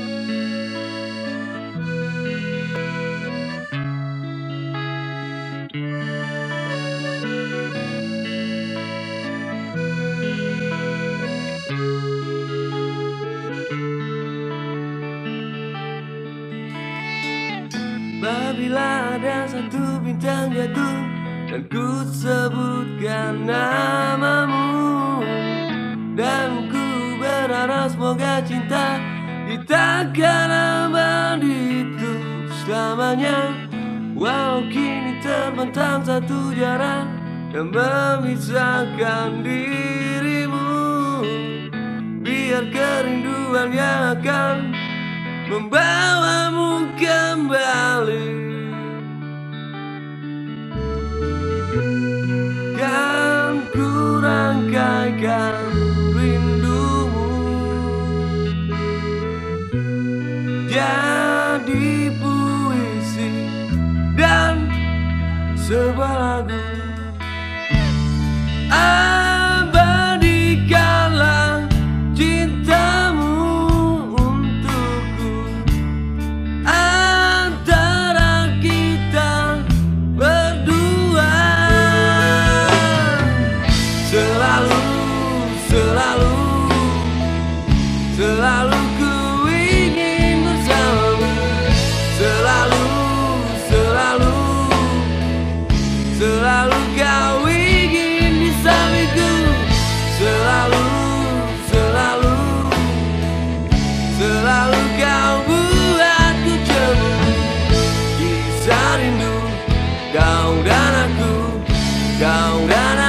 Apabila ada satu bintang jatuh dan ku sebutkan namamu, dan ku berharap semoga cinta kita akan abadi itu selamanya. Walau kini terbentang satu jarak yang memisahkan dirimu, biar kerinduan yang akan membawamu kembali. Kan ku rangkaikan rindumu jadi puisi dan sebuah lagu. Abadikanlah cintamu untukku, antara kita berdua. Selalu, selalu, selalu ku ingin bersamamu. Selalu, selalu, selalu kau ingin di sampingku. Selalu, selalu, selalu kau buatku cemburu. Kisah rindu kau dan aku, kau dan aku.